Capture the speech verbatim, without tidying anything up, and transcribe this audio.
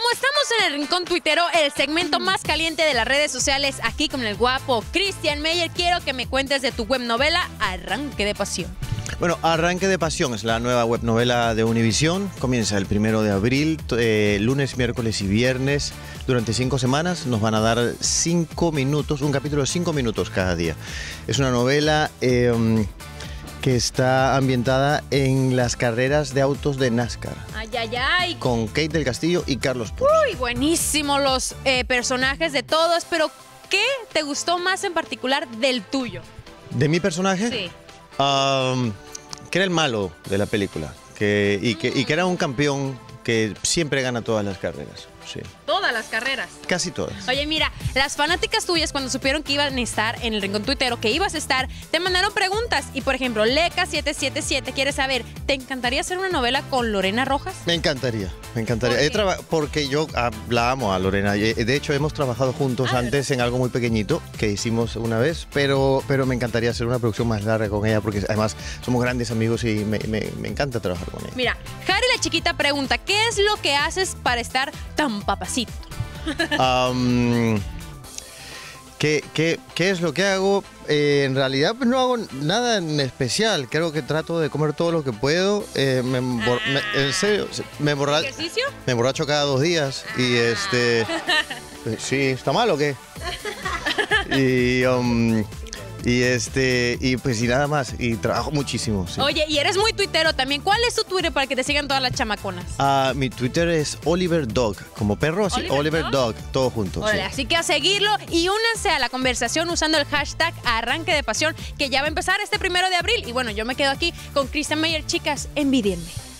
como estamos en el Rincón Tuitero, el segmento más caliente de las redes sociales, aquí con el guapo Christian Meyer, quiero que me cuentes de tu webnovela Arranque de Pasión. Bueno, Arranque de Pasión es la nueva webnovela de Univisión. Comienza el primero de abril, eh, lunes, miércoles y viernes. Durante cinco semanas nos van a dar cinco minutos, un capítulo de cinco minutos cada día. Es una novela eh, que está ambientada en las carreras de autos de NASCAR. Ay, ay, ay. Con Kate del Castillo y Carlos Puch. Uy, buenísimo los eh, personajes de todos, pero ¿qué te gustó más en particular del tuyo? ¿De mi personaje? Sí. Um, que era el malo de la película que, y, que, y que era un campeón que siempre gana todas las carreras. Sí. Todas las carreras. Casi todas. Oye, mira, las fanáticas tuyas cuando supieron que iban a estar en el Rincón Tuitero, que ibas a estar, te mandaron preguntas. Y por ejemplo, Leca siete siete siete quiere saber, ¿te encantaría hacer una novela con Lorena Rojas? Me encantaría, me encantaría. ¿Por He qué? traba- porque yo ah, la amo a Lorena. De hecho, hemos trabajado juntos Ah, antes en algo muy pequeñito que hicimos una vez, pero, pero me encantaría hacer una producción más larga con ella porque además somos grandes amigos y me, me- me encanta trabajar con ella. Mira, Harry la chiquita pregunta, ¿qué es lo que haces para estar tan papacito? Um, ¿qué, qué, qué es lo que hago? Eh, en realidad pues no hago nada en especial. Creo que trato de comer todo lo que puedo. Eh, me, embor- me- en serio, me, emborra- ¿Ejercicio? me emborracho cada dos días. Y este... eh, Sí, ¿está mal o qué? Y... um, y este... Y pues y nada más. Y trabajo muchísimo. Sí. Oye, y eres muy tuitero también. ¿Cuál es tu Twitter para que te sigan todas las chamaconas? Ah, mi Twitter es Oliver Dog. Como perro, así. ¿Oliver Oliver, Dog? Dog. Todo junto. Órale, sí. así que a seguirlo y únanse a la conversación usando el hashtag Arranque de Pasión, que ya va a empezar este primero de abril. Y bueno, yo me quedo aquí con Christian Meyer. Chicas, envidienme.